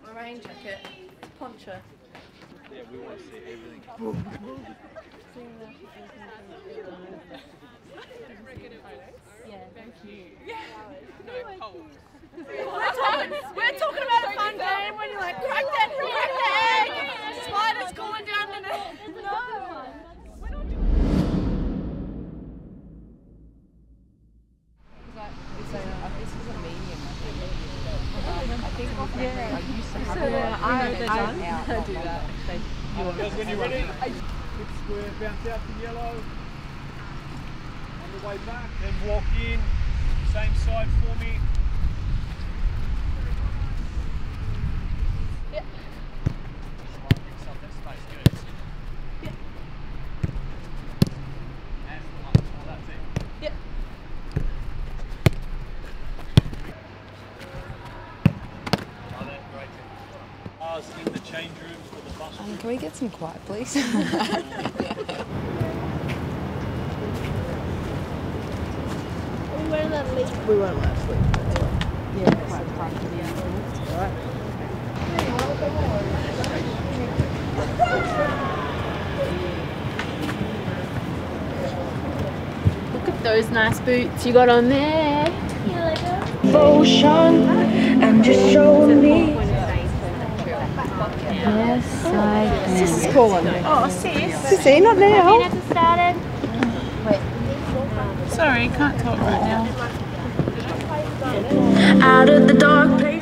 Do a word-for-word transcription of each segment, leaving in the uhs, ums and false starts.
My rain jacket, poncho. Yeah, we want to see everything. Yeah, thank you. No, cold. We're talking, we're talking about a fun game when you're like, crack that, crack the egg! Spider's going down the neck. No! We're not doing This is a medium. I think yeah. I used to have So, it. uh, I know they're done. I do that. They, Guys, when you're ready, hip square, bounce out to yellow. On the way back, then walk in. Same side for me. yeah. Yeah. Yeah. In the change rooms for the bus. Um, can we get some quiet, please? We won't let sleep. We won't let sleep. Yeah, quite private. Alright. Look at those nice boots you got on there. Devotion and just show me. Yes, I can. This is cool one. Oh, sis. Sissy, not now. Have you started? Sorry, can't talk right now. Out of the dark place.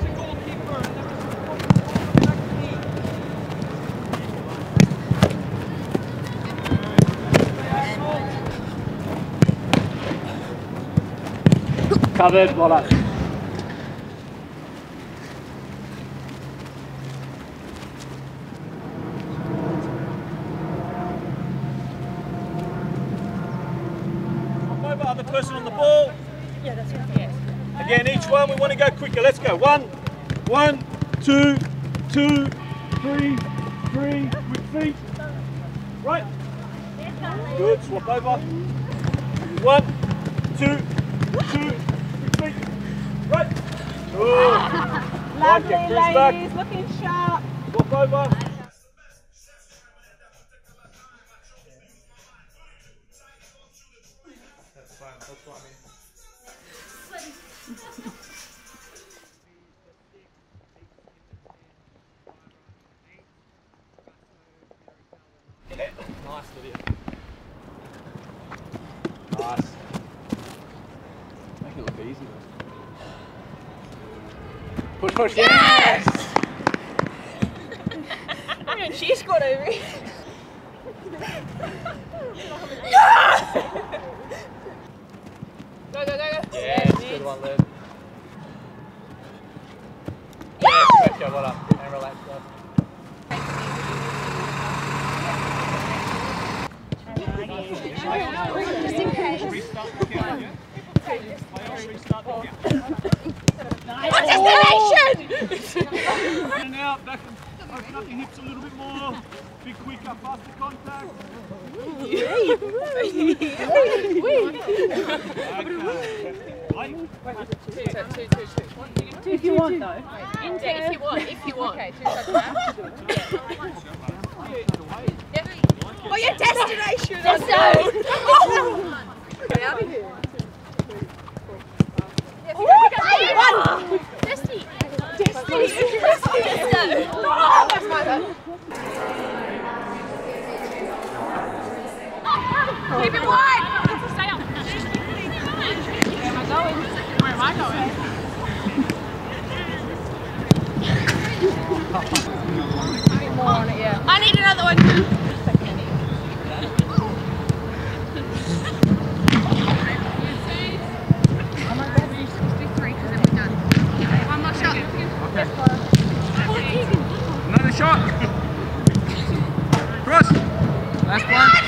Covered, well done. Over, other person on the ball. Yeah, that's right. Yes. Again, each one, we want to go quicker. Let's go. One, one, two, two, three, three, with feet. Right. Good, swap over. One, two, two, with feet. Right. Good. Lovely, like it. ladies, looking sharp. Swap over. That's fine, that's what I mean. Nice, Lydia. Nice. Make it look easy though. Push, push, yes! I mean, she's got over it. Go, go, go, go. Yes, good one, Liv. Yes! Let's go, well done. And relax, guys. Just in case. Restart the count, yeah? Restart the count. Destination! In and out, back and open up your hips a little bit more. Be quicker, faster contact. If you want, though. Yeah, if you want, if you want. Okay, two touches. Oh, your destination! Destination! Get out of here. One! Destiny! Destiny! Destiny! That's my bad. Keep it wide! Stay up. Where am I going? Where am I going? More on it, yeah. I need another one. Another shot. Cross. Last one.